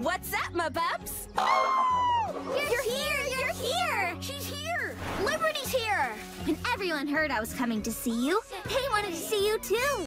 What's up, my bubs? You're here! You're here! She's here! Liberty's here! And everyone heard I was coming to see you. They wanted to see you too.